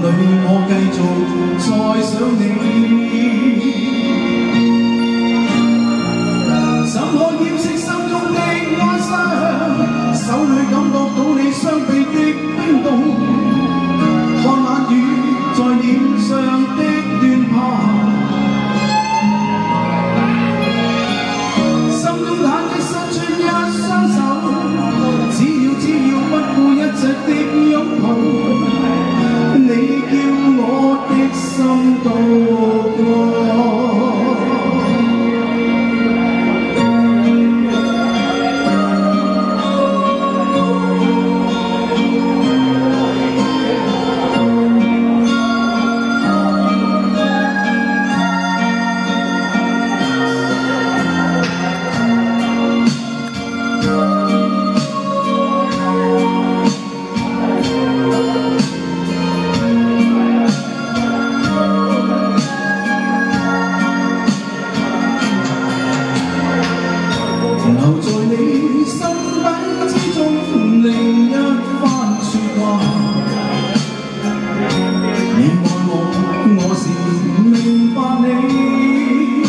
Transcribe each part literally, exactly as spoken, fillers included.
里我繼續再想你，怎可掩飾心中的哀傷？手裏感覺到你雙臂的冰凍，看冷雨在臉上的亂爬，心中忐忑伸出一雙手，只要只要不顧一切的擁抱。 你叫我的心渡過。 留在你心底之中另一番說話，你愛我，我是明白你。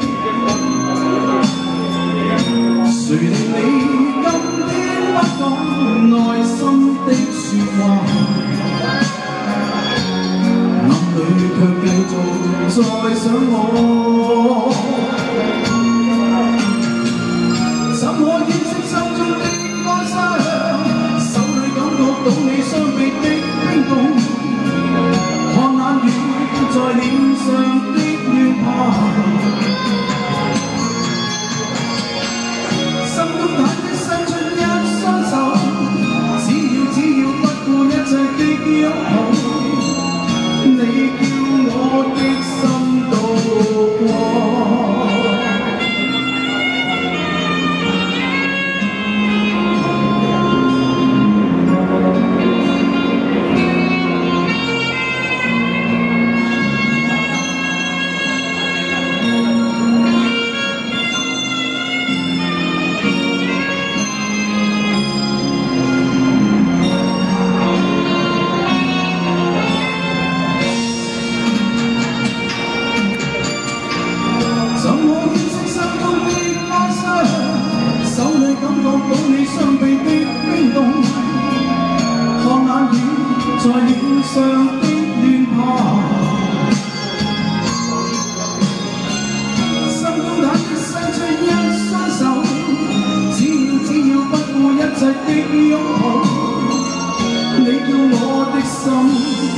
誰令你今天不講內心的說話，暗裏卻繼續再想我。 怎可掩飾心中的哀傷？手裏感覺到你雙臂的冰凍，看冷雨在臉上的亂爬，心中忐忑伸出一雙手，只要只要不顧一切的擁抱，你叫我的心渡過。 到你雙臂的冰凍，看冷雨在臉上的亂爬，心中忐忑伸出一雙手，只要只要不顧一切的擁抱，你叫我的心。